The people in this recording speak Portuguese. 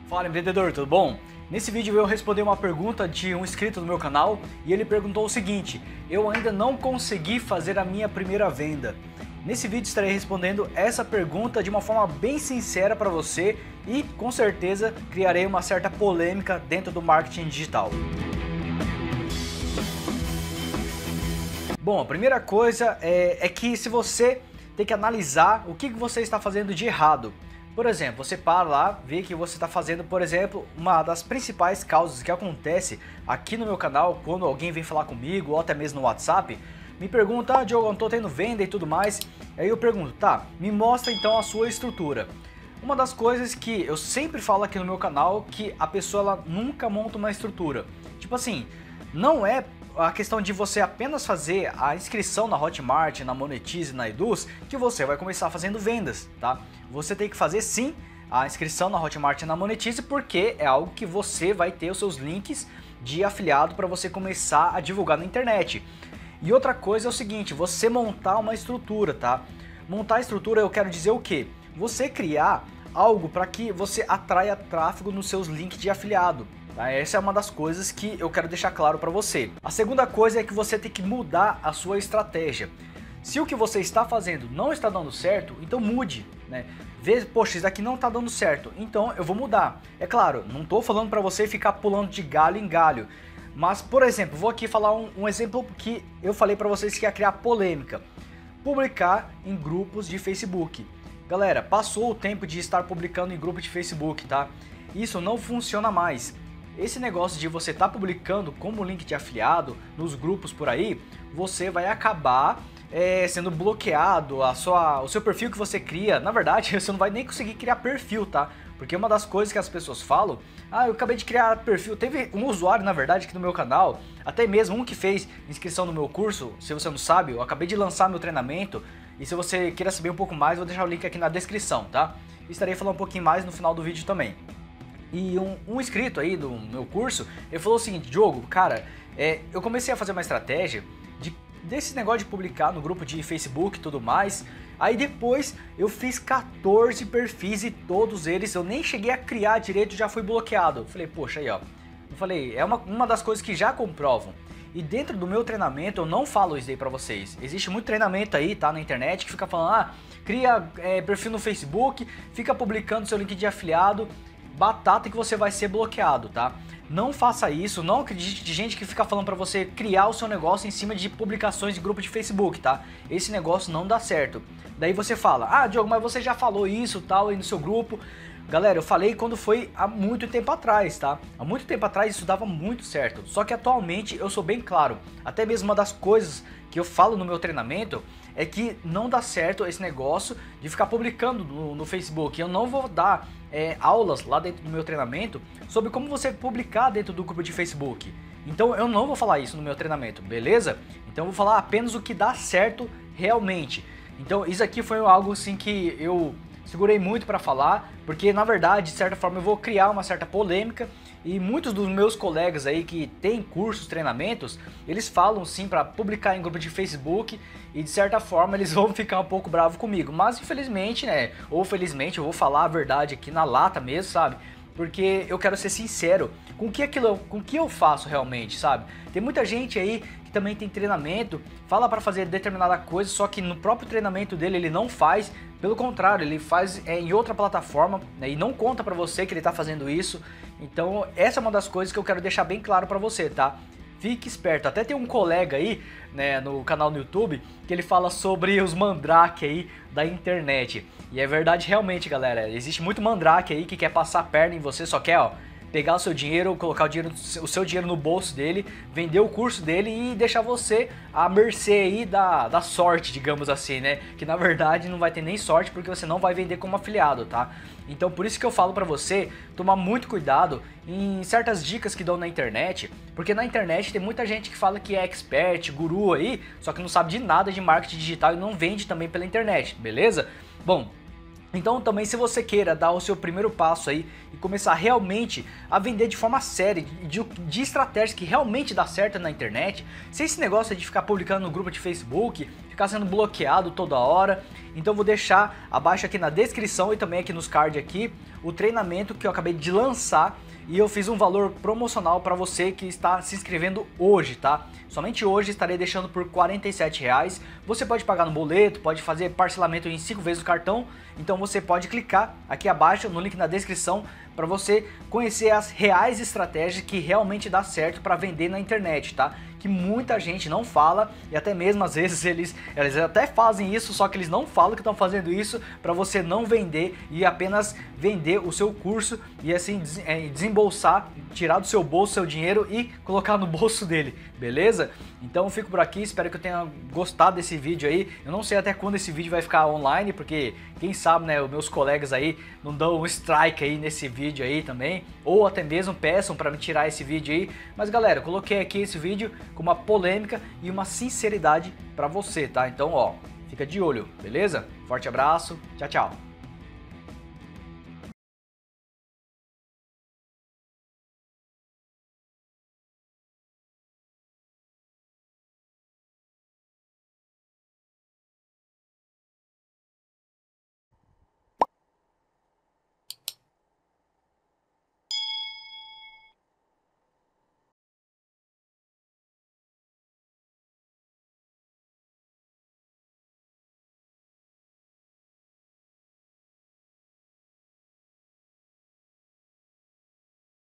Fala empreendedor, tudo bom? Nesse vídeo eu respondi uma pergunta de um inscrito do meu canal e ele perguntou o seguinte: eu ainda não consegui fazer a minha primeira venda. Nesse vídeo estarei respondendo essa pergunta de uma forma bem sincera para você e com certeza criarei uma certa polêmica dentro do marketing digital. Bom, a primeira coisa é que se você tem que analisar o que você está fazendo de errado. Por exemplo, você para lá, vê que você está fazendo, por exemplo, uma das principais causas que acontece aqui no meu canal, quando alguém vem falar comigo ou até mesmo no WhatsApp, me pergunta: Diogo, eu não estou tendo venda e tudo mais. Aí eu pergunto: tá, me mostra então a sua estrutura. Uma das coisas que eu sempre falo aqui no meu canal, que a pessoa ela nunca monta uma estrutura. Tipo assim, não é a questão de você apenas fazer a inscrição na Hotmart, na Monetize, na Eduz, que você vai começar fazendo vendas, tá? Você tem que fazer sim a inscrição na Hotmart e na Monetize, porque é algo que você vai ter os seus links de afiliado para você começar a divulgar na internet. E outra coisa é o seguinte, você montar uma estrutura, tá? Montar a estrutura eu quero dizer o quê? Você criar algo para que você atraia tráfego nos seus links de afiliado. Essa é uma das coisas que eu quero deixar claro para você. A segunda coisa é que você tem que mudar a sua estratégia. Se o que você está fazendo não está dando certo, então mude, né? Vê, poxa, isso daqui não está dando certo, então eu vou mudar. É claro, não estou falando para você ficar pulando de galho em galho. Mas, por exemplo, vou aqui falar um exemplo que eu falei para vocês que ia criar polêmica. Publicar em grupos de Facebook. Galera, passou o tempo de estar publicando em grupo de Facebook, tá? Isso não funciona mais. Esse negócio de você estar publicando como link de afiliado nos grupos por aí, você vai acabar sendo bloqueado, o seu perfil que você cria. Na verdade, você não vai nem conseguir criar perfil, tá? Porque uma das coisas que as pessoas falam: ah, eu acabei de criar perfil. Teve um usuário, na verdade, aqui no meu canal, até mesmo um que fez inscrição no meu curso. Se você não sabe, eu acabei de lançar meu treinamento. E se você queira saber um pouco mais, vou deixar o link aqui na descrição, tá? Estarei falando um pouquinho mais no final do vídeo também. E um inscrito aí do meu curso, ele falou o seguinte: Diogo, cara, eu comecei a fazer uma estratégia desse negócio de publicar no grupo de Facebook e tudo mais. Aí depois eu fiz 14 perfis e todos eles eu nem cheguei a criar direito, já fui bloqueado. Eu falei, poxa, aí ó. Eu falei, é uma das coisas que já comprovam. E dentro do meu treinamento eu não falo isso aí pra vocês. Existe muito treinamento aí, tá, na internet, que fica falando: ah, cria perfil no Facebook, fica publicando seu link de afiliado, batata que você vai ser bloqueado, tá? Não faça isso, não acredite de gente que fica falando pra você criar o seu negócio em cima de publicações de grupo de Facebook, tá? Esse negócio não dá certo. Daí você fala: ah, Diogo, mas você já falou isso tal aí no seu grupo. Galera, eu falei quando foi há muito tempo atrás, tá? Há muito tempo atrás isso dava muito certo. Só que atualmente eu sou bem claro. Até mesmo uma das coisas que eu falo no meu treinamento é que não dá certo esse negócio de ficar publicando no Facebook. Eu não vou dar aulas lá dentro do meu treinamento sobre como você publicar dentro do grupo de Facebook. Então eu não vou falar isso no meu treinamento, beleza? Então eu vou falar apenas o que dá certo realmente. Então isso aqui foi algo assim que eu segurei muito para falar, porque na verdade, de certa forma, eu vou criar uma certa polêmica. E muitos dos meus colegas aí que têm cursos, treinamentos, eles falam sim para publicar em grupo de Facebook e de certa forma eles vão ficar um pouco bravos comigo. Mas infelizmente, né, ou felizmente, eu vou falar a verdade aqui na lata mesmo, sabe? Porque eu quero ser sincero com o que eu faço realmente, sabe? Tem muita gente aí que também tem treinamento, fala para fazer determinada coisa, só que no próprio treinamento dele ele não faz. Pelo contrário, ele faz em outra plataforma, né, e não conta pra você que ele tá fazendo isso. Então essa é uma das coisas que eu quero deixar bem claro pra você, tá? Fique esperto. Até tem um colega aí, né, no canal no YouTube, que ele fala sobre os mandrake aí da internet. E é verdade realmente, galera. Existe muito mandrake aí que quer passar a perna em você, só quer, ó, pegar o seu dinheiro, colocar o seu dinheiro no bolso dele, vender o curso dele e deixar você à mercê aí da sorte, digamos assim, né? Que na verdade não vai ter nem sorte porque você não vai vender como afiliado, tá? Então por isso que eu falo pra você tomar muito cuidado em certas dicas que dão na internet, porque na internet tem muita gente que fala que é expert, guru aí, só que não sabe de nada de marketing digital e não vende também pela internet, beleza? Bom, então também se você queira dar o seu primeiro passo aí e começar realmente a vender de forma séria, de estratégias que realmente dá certo na internet, sem esse negócio de ficar publicando no grupo de Facebook, ficar sendo bloqueado toda hora, então eu vou deixar abaixo aqui na descrição e também aqui nos cards aqui o treinamento que eu acabei de lançar e eu fiz um valor promocional para você que está se inscrevendo hoje, tá? Somente hoje estarei deixando por R$ 47,00. Você pode pagar no boleto, pode fazer parcelamento em 5 vezes o cartão, então você pode clicar aqui abaixo no link na descrição para você conhecer as reais estratégias que realmente dá certo para vender na internet, tá? Que muita gente não fala e até mesmo às vezes eles até fazem isso, só que eles não falam que estão fazendo isso para você não vender e apenas vender o seu curso e assim desembolsar, tirar do seu bolso seu dinheiro e colocar no bolso dele, beleza? Então eu fico por aqui, espero que eu tenha gostado desse vídeo aí. Eu não sei até quando esse vídeo vai ficar online, porque quem sabe, né, os meus colegas aí não dão um strike aí nesse vídeo aí também, ou até mesmo peçam para me tirar esse vídeo aí. Mas galera, eu coloquei aqui esse vídeo com uma polêmica e uma sinceridade para você, tá? Então, ó, fica de olho, beleza? Forte abraço, tchau, tchau.